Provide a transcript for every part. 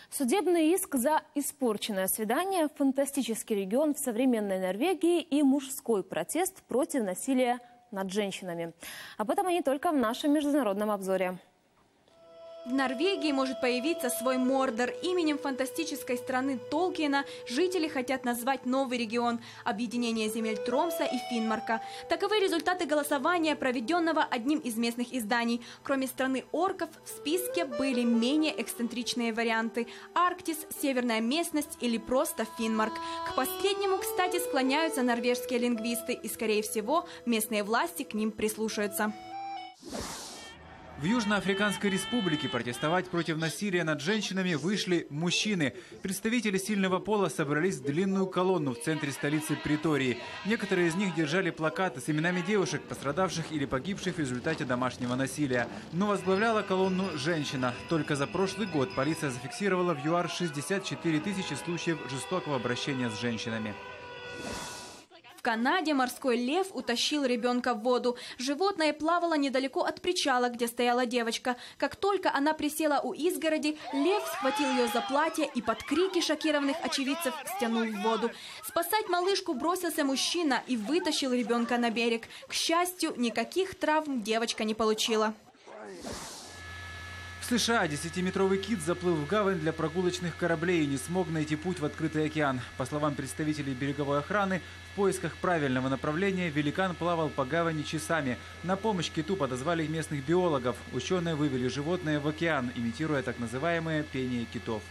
Судебный иск за испорченное свидание, фантастический регион в современной Норвегии и мужской протест против насилия над женщинами. Об этом и не только в нашем международном обзоре. В Норвегии может появиться свой Мордор. Именем фантастической страны Толкиена жители хотят назвать новый регион – объединение земель Тромса и Финмарка. Таковы результаты голосования, проведенного одним из местных изданий. Кроме страны орков, в списке были менее эксцентричные варианты – Арктис, северная местность или просто Финмарк. К последнему, кстати, склоняются норвежские лингвисты, и, скорее всего, местные власти к ним прислушаются. В Южноафриканской республике протестовать против насилия над женщинами вышли мужчины. Представители сильного пола собрались в длинную колонну в центре столицы Претории. Некоторые из них держали плакаты с именами девушек, пострадавших или погибших в результате домашнего насилия. Но возглавляла колонну женщина. Только за прошлый год полиция зафиксировала в ЮАР 64 тысячи случаев жестокого обращения с женщинами. В Канаде морской лев утащил ребенка в воду. Животное плавало недалеко от причала, где стояла девочка. Как только она присела у изгороди, лев схватил ее за платье и под крики шокированных очевидцев стянул в воду. Спасать малышку бросился мужчина и вытащил ребенка на берег. К счастью, никаких травм девочка не получила. В США 10-метровый кит заплыл в гавань для прогулочных кораблей и не смог найти путь в открытый океан. По словам представителей береговой охраны, в поисках правильного направления великан плавал по гавани часами. На помощь киту подозвали местных биологов. Ученые вывели животное в океан, имитируя так называемое пение китов.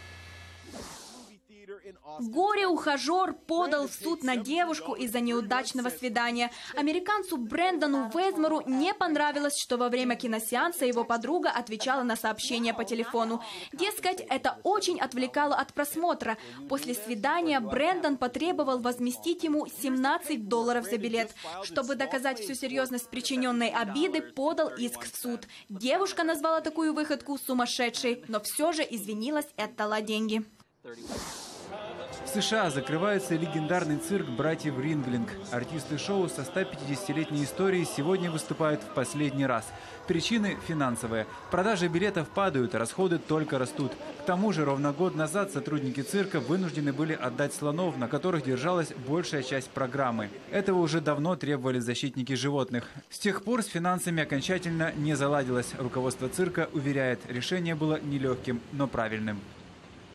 Горе-ухажер подал в суд на девушку из-за неудачного свидания. Американцу Брэндону Везмору не понравилось, что во время киносеанса его подруга отвечала на сообщения по телефону. Дескать, это очень отвлекало от просмотра. После свидания Брэндон потребовал возместить ему $17 за билет. Чтобы доказать всю серьезность причиненной обиды, подал иск в суд. Девушка назвала такую выходку сумасшедшей, но все же извинилась и отдала деньги. В США закрывается легендарный цирк братьев Ринглинг. Артисты шоу со 150-летней историей сегодня выступают в последний раз. Причины финансовые. Продажи билетов падают, а расходы только растут. К тому же ровно год назад сотрудники цирка вынуждены были отдать слонов, на которых держалась большая часть программы. Этого уже давно требовали защитники животных. С тех пор с финансами окончательно не заладилось. Руководство цирка уверяет, решение было нелегким, но правильным.